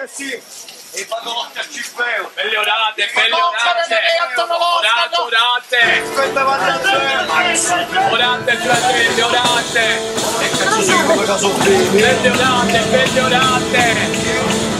che sì. E fanno lo schiaffifeo. Belle orate, belle orate. Orate. Aspetta, Orate, fratelli, orate. Cazzo sei come caso bene. Belle orate, belle orate.